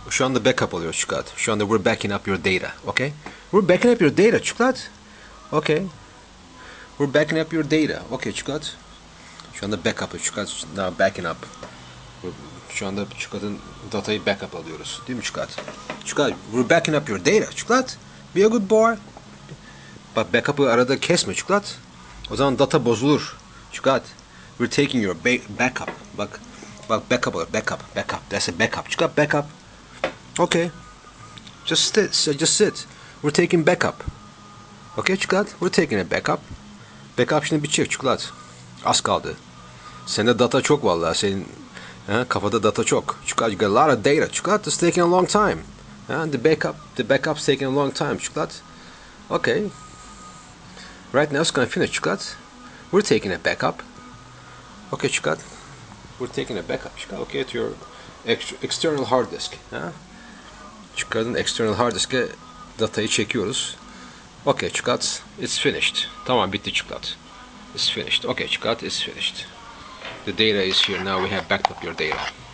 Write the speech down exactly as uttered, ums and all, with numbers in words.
Şu anda backup oluyor çikolat. Şu anda we're backing up your data. Okay? We're backing up your data çikolat. Okay. We're backing up your data. Okay çikolat. Şu anda backup çikolat. Now backing up. Şu anda çikolatın datayı backup alıyoruz. Değil mi çikolat? Çikolat, we're backing up your data çikolat. Be a good boy. Bak backup'ı arada kesme çikolat. O zaman data bozulur. Çikolat. We're taking your backup. Bak. Bak backup olur. Backup. Backup. That's a backup. Çikolat backup. Okay. Just sit. Just sit. We're taking backup. Okay çikolat. We're taking a backup. Backup şimdi bitecek çikolat. Az kaldı. Sende data çok vallahi. Senin ha, kafada data çok. Çikolat, you got a lot of data. Çikolat, it's taking a long time. Ha, the backup, the backup's taking a long time. Çikolat. Okay. Right now it's gonna finish. Çikolat. We're taking a backup. Okay çikolat. We're taking a backup. Çikolat. Okay, to your ex external hard disk. Ha? Çikolat'ın external hard disk'e datayı çekiyoruz. Okay çikolat. It's finished. Tamam bitti çikolat. It's finished. Okay çikolat, it's finished. The data is here now. We have backed up your data.